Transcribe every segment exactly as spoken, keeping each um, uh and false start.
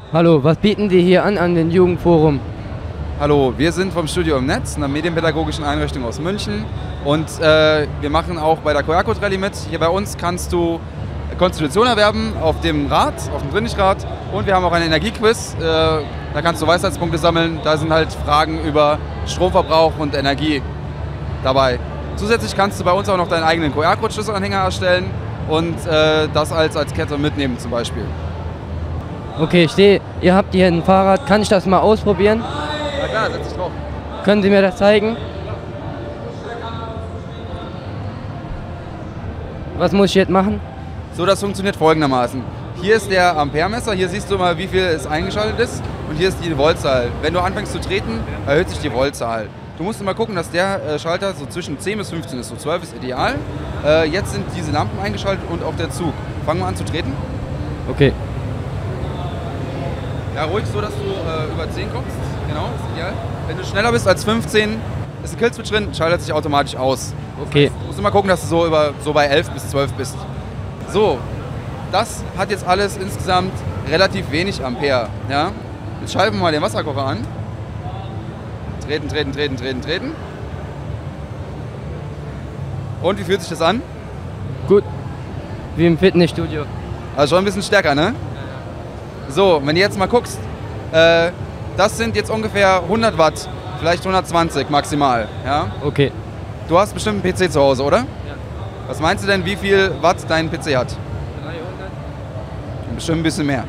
Hallo, was bieten Sie hier an an den Jugendforum? Hallo, wir sind vom Studio im Netz, einer medienpädagogischen Einrichtung aus München, und äh, wir machen auch bei der Q R-Code Rallye mit. Hier bei uns kannst du Konstitution erwerben auf dem Rad, auf dem Trinnlichtrad, und wir haben auch einen Energiequiz. Äh, da kannst du Weisheitspunkte sammeln. Da sind halt Fragen über Stromverbrauch und Energie dabei. Zusätzlich kannst du bei uns auch noch deinen eigenen Q R-Code-Schlüsselanhänger erstellen und äh, das als, als Kette mitnehmen zum Beispiel. Okay, ich sehe, ihr habt hier ein Fahrrad. Kann ich das mal ausprobieren? Na klar, setz dich drauf. Können Sie mir das zeigen? Was muss ich jetzt machen? So, das funktioniert folgendermaßen. Hier ist der Amperemesser, hier siehst du mal, wie viel es eingeschaltet ist, und hier ist die Voltzahl. Wenn du anfängst zu treten, erhöht sich die Voltzahl. Du musst immer gucken, dass der äh, Schalter so zwischen zehn bis fünfzehn ist, so zwölf ist ideal. Äh, jetzt sind diese Lampen eingeschaltet und auch der Zug. Fangen wir an zu treten. Okay. Ja, ruhig so, dass du äh, über zehn kommst. Genau, ist ideal. Wenn du schneller bist als fünfzehn, ist ein Killswitch drin, schaltet sich automatisch aus. Okay. Du musst immer gucken, dass du so, über, so bei elf bis zwölf bist. So, das hat jetzt alles insgesamt relativ wenig Ampere. Ja? Jetzt schalten wir mal den Wasserkocher an. Treten, treten, treten, treten, treten. Und wie fühlt sich das an? Gut. Wie im Fitnessstudio. Also schon ein bisschen stärker, ne? So, wenn du jetzt mal guckst, äh, das sind jetzt ungefähr hundert Watt, vielleicht hundertzwanzig maximal. Ja? Okay. Du hast bestimmt einen P C zu Hause, oder? Ja. Was meinst du denn, wie viel Watt dein P C hat? dreihundert. Bestimmt ein bisschen mehr.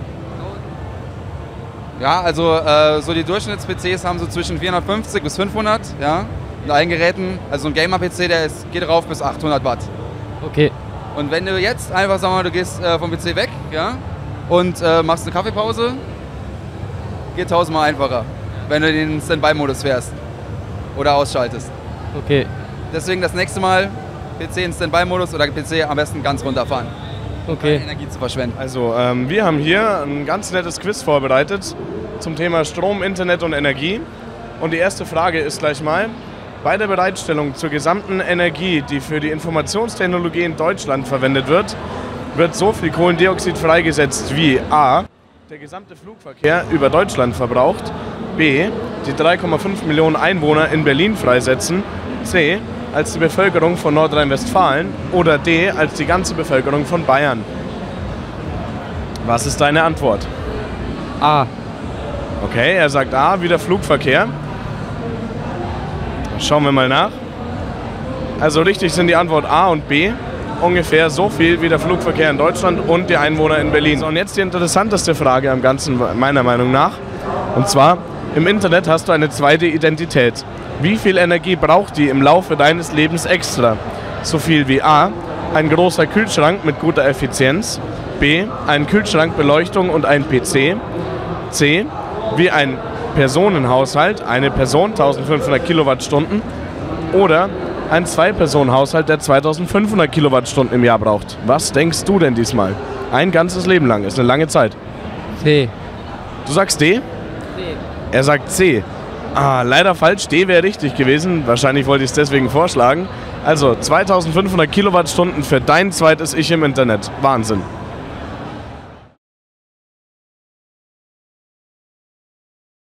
Ja, also äh, so die Durchschnitts-P Cs haben so zwischen vierhundertfünfzig bis fünfhundert, ja, mit allen Geräten. Also ein Gamer-P C, der ist, geht rauf bis achthundert Watt. Okay. Und wenn du jetzt einfach, sag mal, du gehst äh, vom P C weg, ja, und äh, machst eine Kaffeepause, geht tausendmal einfacher, wenn du den Standby-Modus fährst oder ausschaltest. Okay. Deswegen das nächste Mal P C in Standby-Modus oder P C am besten ganz runterfahren. Okay. Keine Energie zu verschwenden. Also ähm, wir haben hier ein ganz nettes Quiz vorbereitet zum Thema Strom, Internet und Energie. Und die erste Frage ist gleich mal: Bei der Bereitstellung zur gesamten Energie, die für die Informationstechnologie in Deutschland verwendet wird, wird so viel Kohlendioxid freigesetzt wie a. der gesamte Flugverkehr über Deutschland verbraucht, b. die drei Komma fünf Millionen Einwohner in Berlin freisetzen, c. als die Bevölkerung von Nordrhein-Westfalen, oder d. als die ganze Bevölkerung von Bayern. Was ist deine Antwort? A. Okay, er sagt A, wie der Flugverkehr. Schauen wir mal nach. Also richtig sind die Antwort A und B. Ungefähr so viel wie der Flugverkehr in Deutschland und die Einwohner in Berlin. So, und jetzt die interessanteste Frage am Ganzen, meiner Meinung nach. Und zwar, im Internet hast du eine zweite Identität. Wie viel Energie braucht die im Laufe deines Lebens extra? So viel wie A, ein großer Kühlschrank mit guter Effizienz, B, ein Kühlschrank, Beleuchtung und ein P C, C, wie ein Personenhaushalt, eine Person, eintausendfünfhundert Kilowattstunden, oder ein Zwei-Personen-Haushalt, der zweitausendfünfhundert Kilowattstunden im Jahr braucht. Was denkst du denn diesmal? Ein ganzes Leben lang, ist eine lange Zeit. C. Du sagst D? C. Er sagt C. Ah, leider falsch. D wäre richtig gewesen. Wahrscheinlich wollte ich es deswegen vorschlagen. Also zweitausendfünfhundert Kilowattstunden für dein zweites Ich im Internet. Wahnsinn.